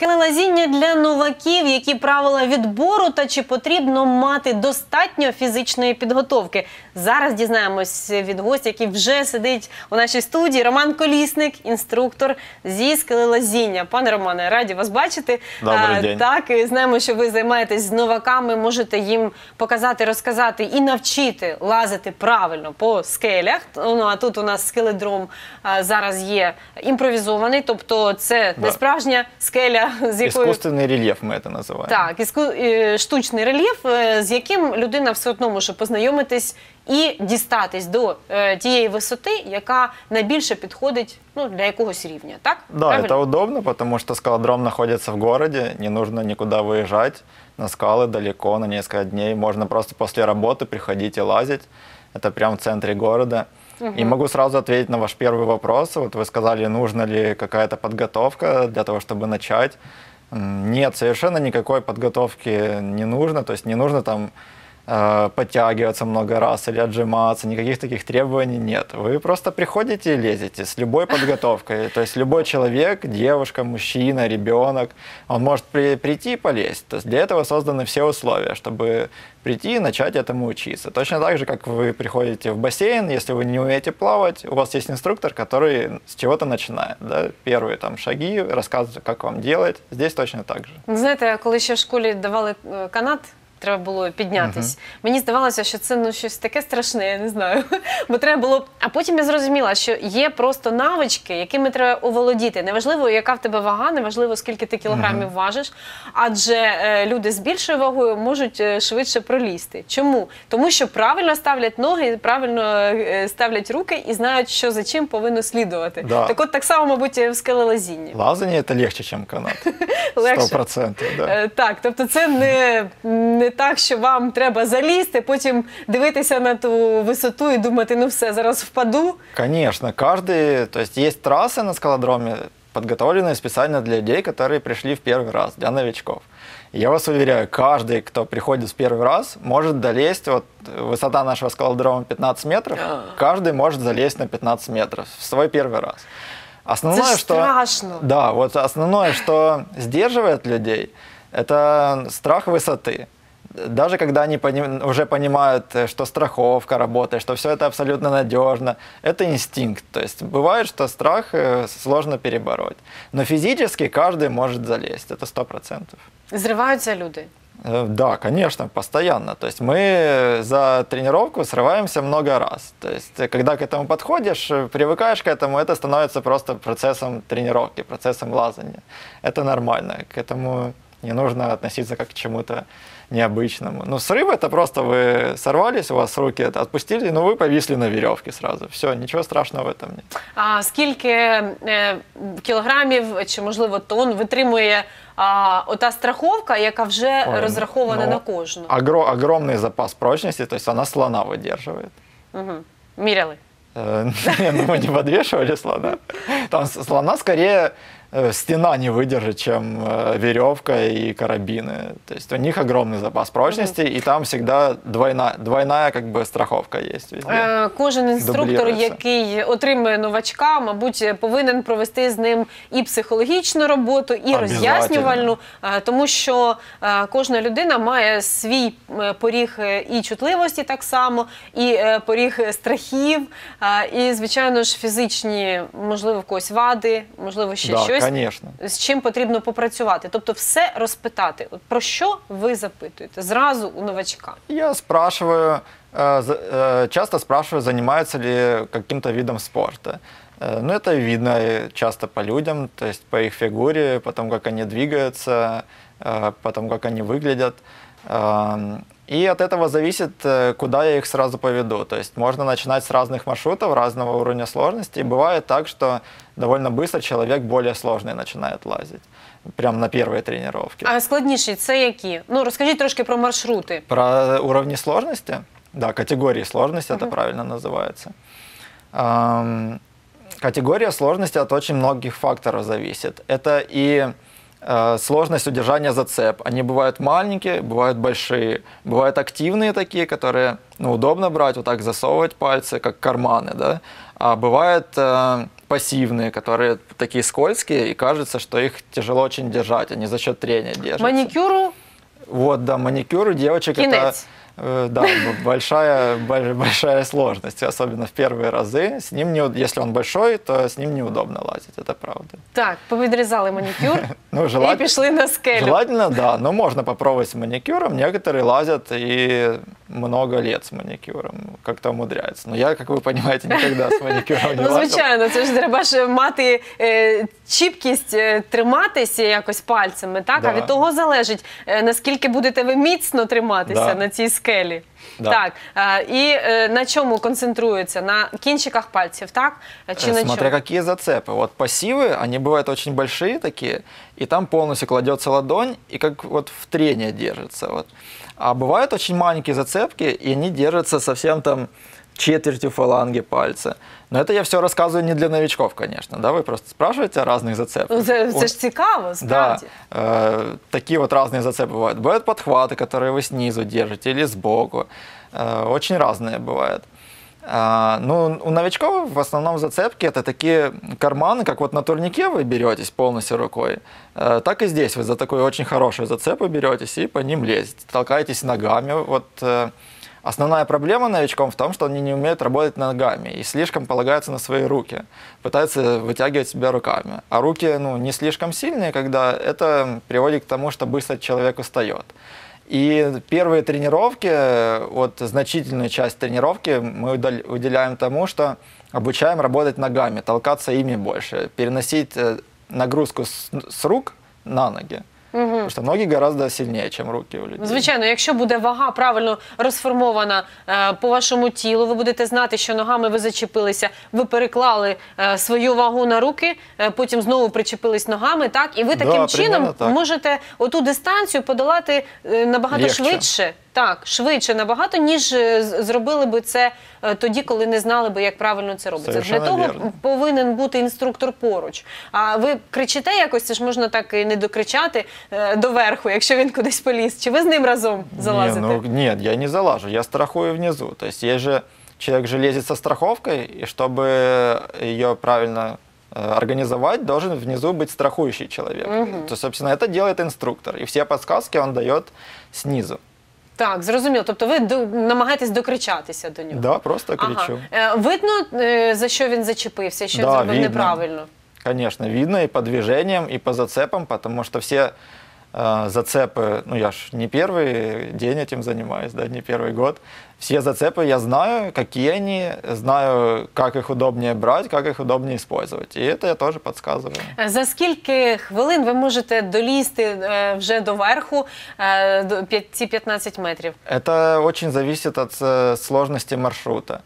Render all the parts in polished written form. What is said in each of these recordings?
Скелелазіння для новаків, які правила відбору та чи потрібно мати достатньо фізичної підготовки. Зараз дізнаємось від гостя, який вже сидить у нашій студії. Роман Колісник, інструктор зі скелелазіння. Пане Романе, раді вас бачити. Добрий день. Так, і знаємо, що ви займаєтесь з новаками, можете їм показати, розказати і навчити лазити правильно по скелях. Ну, а тут у нас скеледром зараз є імпровізований, тобто це не справжня скеля, з якою... Іскусственний рельєф ми це називаємо. Так, штучний рельєф, з яким людина все одно може познайомитись і дістатись до тієї висоти, яка найбільше підходить для якогось рівня, так? Да, это удобно, потому что скалодром находится в городе, не нужно никуда выезжать на скалы далеко, на несколько дней. Можно просто после работы приходить и лазить. Это прямо в центре города. И могу сразу ответить на ваш первый вопрос. Вот вы сказали, нужна ли какая-то подготовка для того, чтобы начать. Нет, совершенно никакой подготовки не нужно. То есть не нужно там подтягиваться много раз или отжиматься, никаких таких требований нет. Вы просто приходите и лезете с любой подготовкой. То есть любой человек, девушка, мужчина, ребенок, он может прийти и полезть. То есть для этого созданы все условия, чтобы прийти и начать этому учиться. Точно так же, как вы приходите в бассейн, если вы не умеете плавать, у вас есть инструктор, который с чего-то начинает. Да? Первые там шаги, рассказывает, как вам делать. Здесь точно так же. Знаєте, коли ще в школі давали канат, треба було піднятись. Мені здавалося, що це щось таке страшне, я не знаю. Бо треба було... А потім я зрозуміла, що є просто навички, якими треба оволодіти. Неважливо, яка в тебе вага, неважливо, скільки ти кілограмів важиш, адже люди з більшою вагою можуть швидше пролізти. Чому? Тому що правильно ставлять ноги, правильно ставлять руки і знають, що за чим повинно слідувати. Да. Так от так само, мабуть, в скелелазінні. Лазание это легче, чем канат. Легше. 100%, да. Так, тобто це не так, що вам треба залізти, потім дивитися на ту висоту і думати, ну все, зараз впаду. Конечно, то есть есть трассы на скалодроме, подготовленные специально для людей, которые пришли в первый раз, для новичков. И я вас уверяю, каждый, кто приходит в первый раз, может долезть, вот высота нашего скалодрома 15 метров, каждый может залезть на 15 метров в свой первый раз. Основное, страшно. Да, вот основное, что сдерживает людей, это страх высоты. Даже когда они уже понимают, что страховка работает, что все это абсолютно надежно, это инстинкт. То есть бывает, что страх сложно перебороть. Но физически каждый может залезть, это 100%. Зриваються люди? Да, конечно, постоянно. То есть мы за тренировку срываемся много раз. То есть когда к этому подходишь, привыкаешь к этому, это становится просто процессом тренировки, процессом лазания. Это нормально, к этому не нужно относиться как к чему-то необычному. Ну, срыв это просто вы сорвались, у вас руки отпустили, но вы повисли на веревке сразу. Все, ничего страшного в этом нет. А скільки кілограмів чи, можливо, тонн витримує ота страховка, яка вже розрахована на кожну? Огромный запас прочности, то есть она слона выдерживает. Міряли? Мы не подвешивали слона. Там слона скорее стена не выдержит, чем веревка и карабины. То есть у них огромный запас прочности, и там всегда двойная как бы страховка есть везде. Кожен інструктор, який отримує новачка, мабуть, повинен провести з ним і психологічну роботу, і роз'яснювальну, тому що кожна людина має свій поріг і чутливості так само, і поріг страхів, і, звичайно ж, фізичні, можливо, в когось вади, можливо, ще щось. Конечно. З чим потрібно попрацювати. Тобто все розпитати. От про що ви запитуєте зразу у новачка? Я спрашиваю, часто спрашиваю, занимаются ли каким-то видом спорта. Ну, это видно часто по людям, то есть по их фигуре, по тому, как они двигаются, по тому, как они выглядят. И от этого зависит, куда я их сразу поведу. То есть можно начинать с разных маршрутов, разного уровня сложности. И бывает так, что довольно быстро человек более сложный начинает лазить. Прямо на первой тренировке. А складніші це які? Ну, розкажіть трошки про маршрути. Про уровни сложности? Да, категории сложности это правильно называется. Категория сложности от очень многих факторов зависит. Это и сложность удержания зацеп. Они бывают маленькие, бывают большие, бывают активные такие, которые удобно брать, вот так засовывать пальцы, как карманы, да? А бывают пассивные, которые такие скользкие, и кажется, что их тяжело очень держать, они за счет трения держатся. Манікюру Вот, да, маникюр у девочек Кинец. да, большая сложность, особенно в первые разы. С ним если он большой, то с ним неудобно лазить, это правда. так, повідрізали манікюр Ну, і пішли на скелю. желательно, да, но можно попробовать с маникюром. Некоторые лазят и много лет с маникюром, как-то умудряются. Но я, как вы понимаете, никогда с маникюром не Ну, лазил. звичайно, це ж треба ж мати чіпкість, триматися якось пальцями, так? Да. А від того залежить, наскільки будете ви міцно триматися Да. на цій скелі. Да. Так, і на чому концентруються? На кінчиках пальців, так? Чи на Смотря чому? какие зацепы. Вот пассивы, они бывают очень большие такие, и там полностью кладется ладонь, и как вот в трение держится. Вот. А бывают очень маленькие зацепки, и они держатся совсем там четвертью фаланги пальца. Но это я все рассказываю не для новичков, конечно. Да? Вы просто спрашиваете о разных зацепах. Ну, це ж цікаво, Да, справді. такие вот разные зацепы бывают. Бывают подхваты, которые вы снизу держите или сбоку. Очень разные бывают. Ну, у новичков в основном зацепки это такие карманы, как вот на турнике вы беретесь полностью рукой, так и здесь вы за такую очень хорошую зацепу беретесь и по ним лезете, толкаетесь ногами. Вот основная проблема новичком в том, что они не умеют работать ногами и слишком полагаются на свои руки, пытаются вытягивать себя руками. А руки не слишком сильные, когда это приводит к тому, что быстро человек устает. И первые тренировки, вот значительную часть тренировки мы уделяем тому, что обучаем работать ногами, толкаться ими больше, переносить нагрузку с рук на ноги. Потому що ноги гораздо сильнее, ніж руки у людей. Звичайно, якщо буде вага правильно розформована по вашому тілу, ви будете знати, що ногами ви зачепилися, ви переклали свою вагу на руки, потім знову причепились ногами, так? І ви таким чином можете оту дистанцію подолати набагато швидше. Так, швидше набагато, ніж зробили би це тоді, коли не знали би, як правильно це робиться. Для того повинен бути інструктор поруч. А ви кричите якось, це ж можна так і не докричати доверху, якщо він кудись поліз. Чи ви з ним разом залазите? Нет, я не залажу, я страхую внизу. То есть человек же лезет со страховкой, и чтобы ее правильно организовать, должен внизу быть страхующий человек. То, собственно, это делает инструктор. И все подсказки он дает снизу. Так, зрозуміло. Тобто ви намагаєтесь докричатися до нього? Да, просто кричу. Ага. Видно, за що він зачепився, що він зробив неправильно? Конечно, видно и по движениям, и по зацепам, потому что все зацепы, я ж не первый день этим занимаюсь, да, не первый год. Все зацепы я знаю, какие они, знаю, как их удобнее брать, как их удобнее использовать. И это я тоже подсказываю. За скільки хвилин ви можете долізти вже до верху ці 15 метрів? Это очень зависит от сложности маршрута.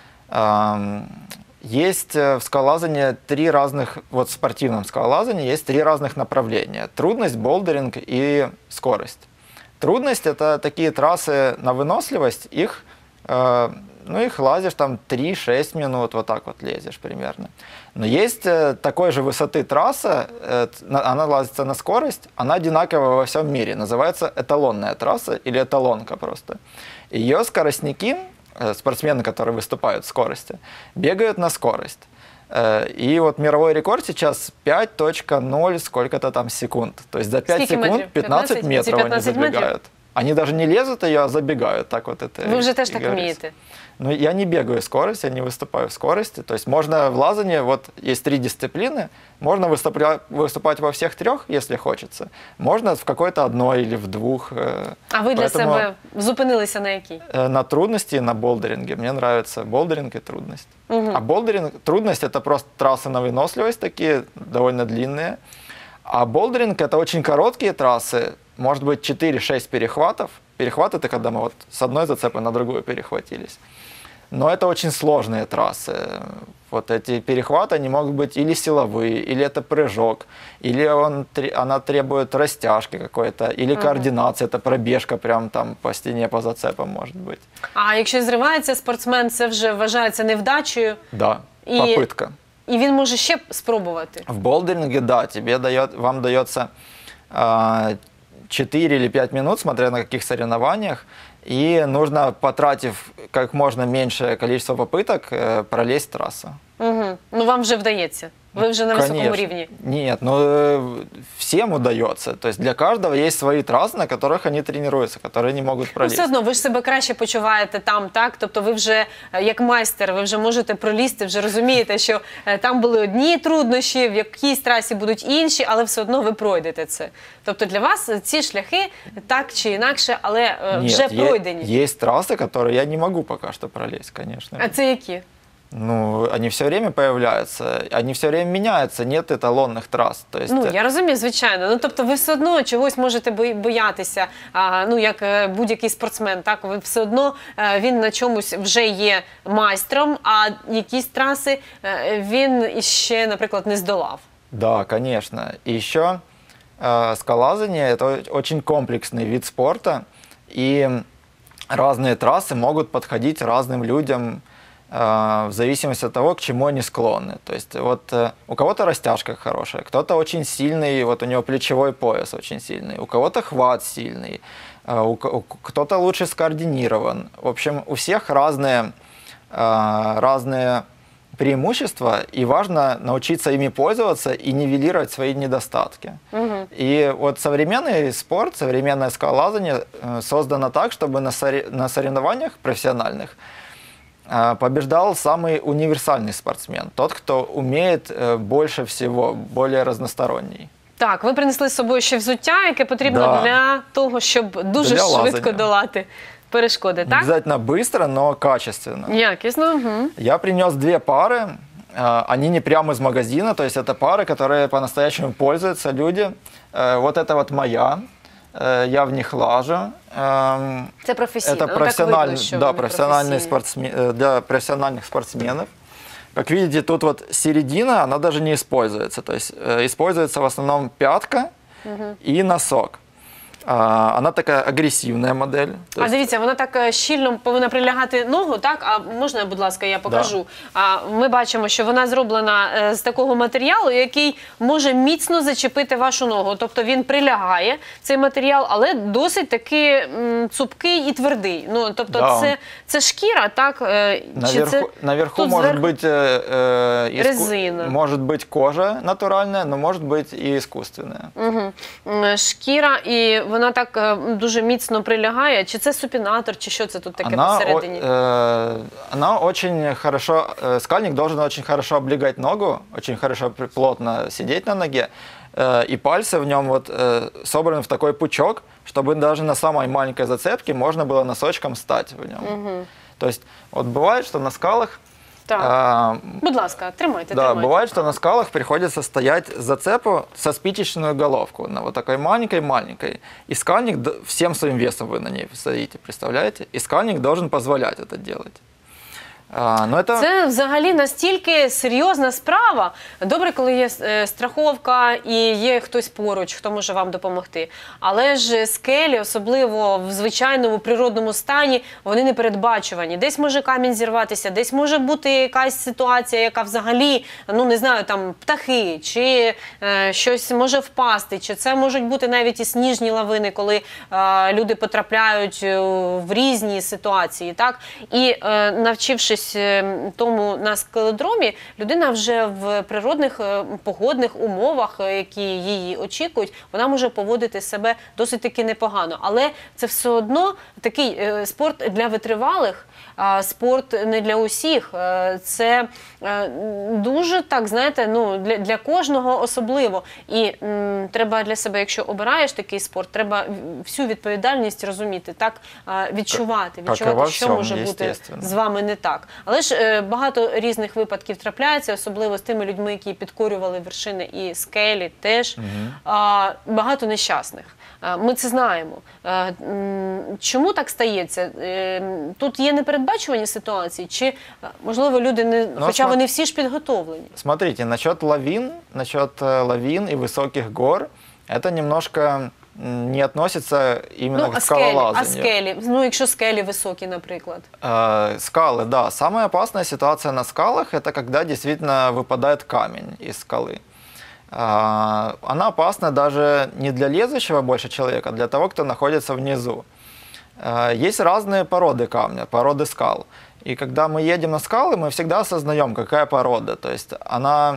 Есть в скалолазании в спортивном скалолазании есть 3 разных направления. Трудность, болдеринг и скорость. Трудность – это такие трассы на выносливость, их лазишь там 3-6 минут, вот так вот лезешь примерно. Но есть такой же высоты трасса, она лазится на скорость, она одинаковая во всем мире, называется эталонная трасса или эталонка просто. Ее скоростники, спортсмены, которые выступают в скорости, бегают на скорость. И вот мировой рекорд сейчас 5.0 сколько-то там секунд. То есть за 5 секунд 15 метров они забегают. Они даже не лезут ее, а забегают. Так вот это. Вы уже тоже так умеете? Ну, я не бегаю в скорости, я не выступаю в скорости. То есть можно в лазании, вот есть 3 дисциплины, можно выступать во всех 3, если хочется. Можно в какой-то одной или в 2. А ви для себе зупинилися на якій? На трудности и на болдеринге. Мне нравится болдеринг и трудность. А трудность – это просто трассы на выносливость такие, довольно длинные. А болдеринг – это очень короткие трассы, может быть 4-6 перехватов. Перехват – это когда мы вот с одной зацепы на другую перехватились. Но это очень сложные трассы. Вот эти перехваты, они могут быть или силовые, или это прыжок, или она требует растяжки какой-то, или координации, это пробежка прям там по стене, по зацепам может быть. А якщо зривається спортсмен, це вже вважається невдачею? Да, попытка. І він може ще спробувати? В болдеринге, да, вам дается 4 или 5 минут, смотря на каких соревнованиях, и нужно, потратив как можно меньшее количество попыток пролезть трассу. Угу. Ну вам вже вдається. Ви вже на високому Конечно. рівні. Нет, всем удается. То есть для каждого есть свои трассы, на которых они тренируются, которые не могут Ну, пролезть. все одно, ви ж себе краще почуваєте там, так? Тобто ви вже, як майстер, ви вже можете пролізти, вже розумієте, що там були одні труднощі, в якійсь трасі будуть інші, але все одно ви пройдете це. Тобто для вас ці шляхи так чи інакше, але вже Нет, пройдені. есть трассы, которые я не могу пока что пролезть, конечно. А це які? Ну, они все время появляются, они все время меняются, нет эталонных трасс. То есть, Ну, я розумію, звичайно. Ну, тобто ви все одно чогось можете боятися, ну, як будь-який спортсмен, так? Ви все одно, він на чомусь вже є майстром, а якісь траси він іще, наприклад, не здолав. Да, конечно. И еще скалолазание – это очень комплексный вид спорта, и разные трассы могут подходить разным людям в зависимости от того, к чему они склонны. То есть вот у кого-то растяжка хорошая, кто-то очень сильный, вот у него плечевой пояс очень сильный, у кого-то хват сильный, кто-то лучше скоординирован. В общем, у всех разные преимущества, и важно научиться ими пользоваться и нивелировать свои недостатки. Угу. И вот современный спорт, современное скалолазание создано так, чтобы на соревнованиях профессиональных побеждал самый универсальный спортсмен, тот, кто умеет больше всего, более разносторонний. Так, ви принесли з собою ще взуття, яке потрібно для того, щоб дуже швидко долати перешкоди, Не так? обязательно быстро, но качественно. Якісно, угу. Я принес 2 пары, они не прямо из магазина, то есть это пары, которые по-настоящему пользуются люди. Вот это вот моя, я в них лажу. Це професійно, Это ну, так видно, що да, вони професійні. для профессиональных спортсменов. Как видите, тут вот середина, она даже не используется. То есть используется в основном пятка и носок. Вона така агресивна модель. А дивіться, вона так щільно повинна прилягати ногу, так? А можна, будь ласка, я покажу? Да. Ми бачимо, що вона зроблена з такого матеріалу, який може міцно зачепити вашу ногу. Тобто він прилягає, цей матеріал, але досить таки цупкий і твердий. Ну, тобто да, це шкіра, так? Наверху может быть резина. Может быть кожа натуральная, но может быть и искусственная. Угу. Шкіра, і вона так дуже міцно прилягає. Чи це супінатор, чи що це тут таке посередині? Она очень хорошо, скальник должен очень хорошо облегать ногу, очень хорошо плотно сидеть на ноге, и пальцы в нем вот собраны в такой пучок, чтобы даже на самой маленькой зацепке можно было носочком встать в нем. Угу. То есть вот бывает, что на скалах... Так. Будь ласка, тримайте. Да, бывает, что на скалах приходится стоять зацепу со спичечную головку, на вот такой маленькой-маленькой. И скальник, всем своим весом вы на ней стоите, представляете? И скальник должен позволять это делать. Це взагалі настільки серйозна справа. Добре, коли є страховка і є хтось поруч, хто може вам допомогти. Але ж скелі, особливо в звичайному природному стані, вони непередбачувані. Десь може камінь зірватися, десь може бути якась ситуація, яка взагалі, ну не знаю, там птахи, чи щось може впасти, чи це можуть бути навіть і сніжні лавини, коли люди потрапляють в різні ситуації, так? І навчившись тому на скеледромі, людина вже в природних погодних умовах, які її очікують, вона може поводити себе досить таки непогано. Але це все одно такий спорт для витривалих, спорт не для усіх. Це дуже, так, знаєте, ну, для кожного особливо. І треба для себе, якщо обираєш такий спорт, треба всю відповідальність розуміти, так, відчувати, що може бути з вами не так. Але ж багато різних випадків трапляється, особливо з тими людьми, які підкорювали вершини і скелі теж. Багато нещасних. Ми це знаємо. Чому так стається? Тут є непередбачувані ситуації? Чи, можливо, люди не... Хоча вони всі ж підготовлені? Смотрите, насчет лавин и высоких гор, это немножко не относится именно к скалолазанию. А скелі? Ну, якщо скелі високі, наприклад. Скалы, да. Самая опасная ситуация на скалах – это когда действительно выпадает камень из скалы. Она опасна даже не для лезущего больше человека, а для того, кто находится внизу. Есть разные породы камня, породы скал. И когда мы едем на скалы, мы всегда осознаем, какая порода. То есть она,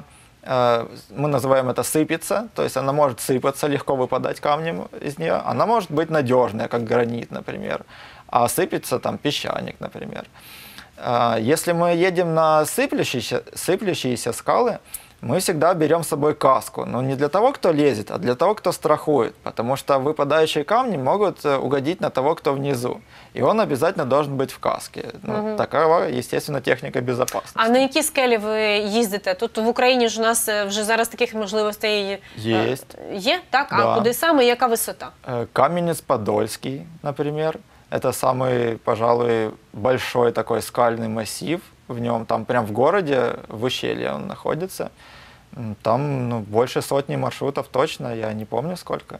мы называем это сыпется, то есть она может сыпаться, легко выпадать камнем из нее. Она может быть надежная, как гранит, например. А сыпется там песчаник, например. Если мы едем на сыплющиеся скалы, мы всегда берем с собой каску. Но не для того, кто лезет, а для того, кто страхует. Потому что выпадающие камни могут угодить на того, кто внизу. И он обязательно должен быть в каске. Ну, такова, естественно, техніка безопасности. А на які скелі ви їздите? Тут в Україні ж у нас вже зараз таких можливостей є. Є? Так? Да. А куди саме? Яка висота? Каменец-Подольский, например. Это самый, пожалуй, большой такой скальный массив. В нем, там прям в городе, в ущелье он находится. Там больше сотни маршрутов точно, я не помню сколько.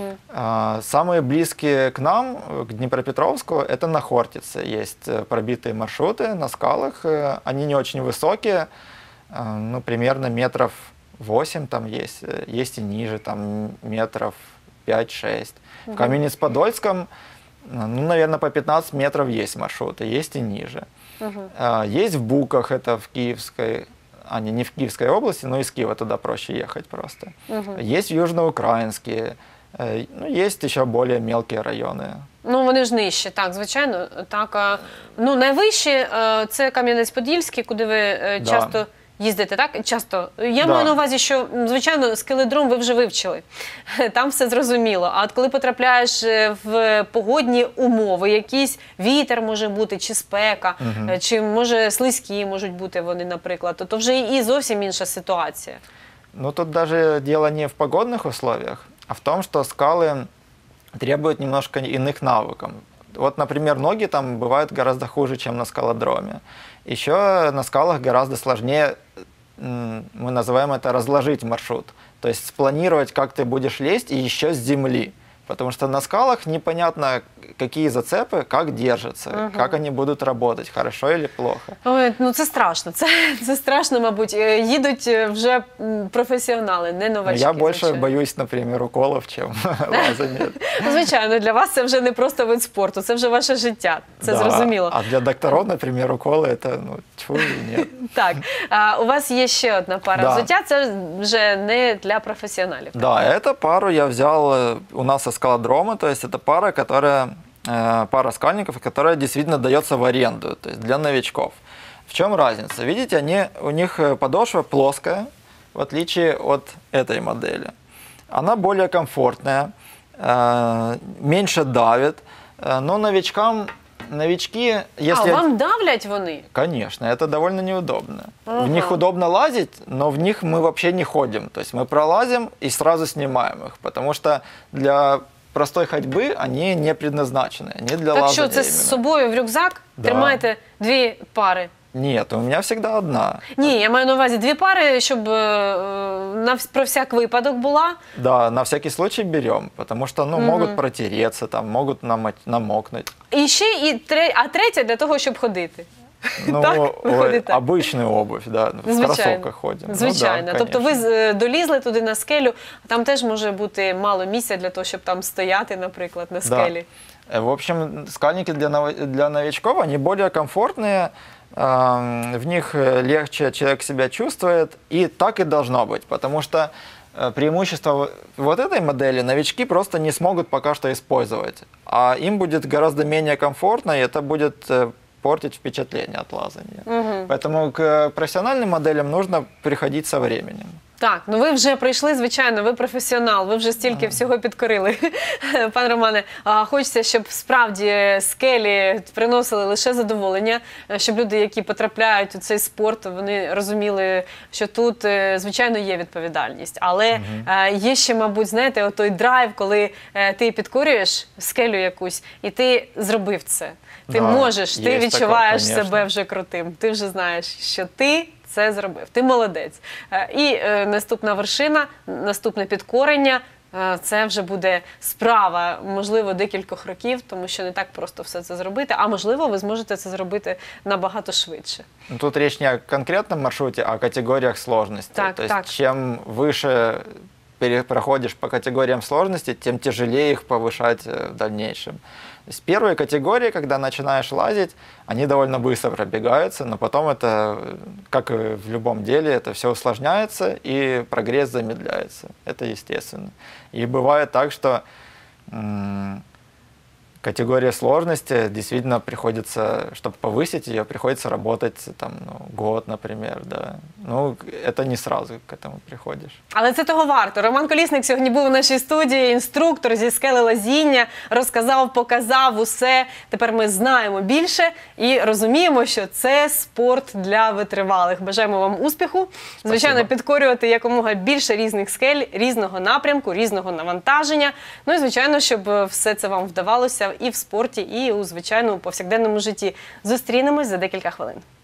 Самые близкие к нам, к Днепропетровску, это на Хортице. Есть пробитые маршруты на скалах, они не очень высокие, ну, примерно метров 8 там есть и ниже, там метров 5-6. В Каменец-Подольском, ну, наверное, по 15 метров есть маршруты, есть и ниже. Есть в Буках, это в Киевской, не в Киевской области, но из Киева туда проще ехать просто. Есть в Южноукраїнські, ну, есть еще более мелкие районы. Ну, вони ж нижчі, так, звичайно. Так, ну, найвищі – це Кам'янець-Подільський, куди ви часто їздите, так? Часто. Я маю на увазі, що, звичайно, скеледром ви вже вивчили. Там все зрозуміло. А от коли потрапляєш в погодні умови, якийсь вітер може бути, чи спека, чи, може, слизькі можуть бути вони, наприклад, то вже і зовсім інша ситуація. Ну, тут даже дело не в погодных условиях, а в том, что скалы требуют немножко иных навыков. Вот, например, ноги там бывают гораздо хуже, чем на скалодроме. Еще на скалах гораздо сложнее, мы называем это разложить маршрут. То есть спланировать, как ты будешь лезть, и еще с земли. Потому что на скалах непонятно, какие зацепы, как держатся, как они будут работать, хорошо или плохо. Ой, ну це страшно. Це страшно, мабуть. Їдуть вже професіонали, не новачки. Я більше боюсь, наприклад, уколів, чим лазання. Звичайно, для вас це вже не просто вид спорту, це вже ваше життя, це зрозуміло. А для докторів, наприклад, уколи, це, ну, тьфу, ні. Так, у вас є ще одна пара взуття, це вже не для професіоналів. Да, эту пару я взял у нас со скалодрома, то есть это пара скальников, которая действительно дается в аренду, то есть для новичков. В чем разница? Видите, у них подошва плоская, в отличие от этой модели. Она более комфортная, меньше давит, но новички, если... А вам давлять вони? Конечно, это довольно неудобно. В них удобно лазить, но в них мы вообще не ходим. То есть мы пролазим и сразу снимаем их, потому что для простой ходьбы они не предназначены, не для лазания. Так що, це з собою в рюкзак тримаєте дві пари? Нет, у меня всегда одна. Ні, я маю на увазі дві пари, щоб про всяк випадок була. Да, на всякий случай берем, потому что, ну, могут протереться, там, могут намокнуть. І ще а третя для того, щоб ходити. Ну, обычную обувь, да, в кроссовках ходим. Звичайно. Ну, да, тобто ви долізли туди на скелю, там теж може бути мало місця для того, щоб там стояти, наприклад, на скелі. Да. В общем, скальники для новичков, они более комфортные, в них легче человек себя чувствует, и так и должно быть, потому что преимущество вот этой модели новички просто не смогут пока что использовать, а им будет гораздо менее комфортно, и это будет портить впечатление от лазания. Поэтому к профессиональным моделям нужно приходить со временем. Так, ну ви вже прийшли, звичайно, ви професіонал, ви вже стільки всього підкорили. Пан Романе, хочеться, щоб справді скелі приносили лише задоволення, щоб люди, які потрапляють у цей спорт, вони розуміли, що тут, звичайно, є відповідальність. Але є ще, мабуть, знаєте, той драйв, коли ти підкорюєш скелю якусь, і ти зробив це. Ти можеш, ти відчуваєш себе вже крутим, ти вже знаєш, що ти це зробив. Ти молодець. І наступна вершина, наступне підкорення, це вже буде справа, можливо, декількох років, тому що не так просто все це зробити, а можливо, ви зможете це зробити набагато швидше. Тут речь не о конкретном маршруте, а о категориях сложности. Так, то есть, чем выше проходишь по категориям сложности, тем тяжелее их повышать в дальнейшем. То есть первые категории, когда начинаешь лазить, они довольно быстро пробегаются, но потом это, как и в любом деле, это все усложняется и прогресс замедляется. Это естественно. И бывает так, что категория сложности действительно приходится, чтобы повысить ее, приходится работать там, год, например. Да. Ну, это не сразу к этому приходиш. Але це того варто. Роман Колісник сьогодні був у нашій студії, інструктор зі скелелазіння, розказав, показав усе. Тепер ми знаємо більше і розуміємо, що це спорт для витривалих. Бажаємо вам успіху. Звичайно, підкорювати якомога більше різних скель, різного напрямку, різного навантаження. Ну і, звичайно, щоб все це вам вдавалося і в спорті, і у звичайному повсякденному житті. Зустрінемось за декілька хвилин.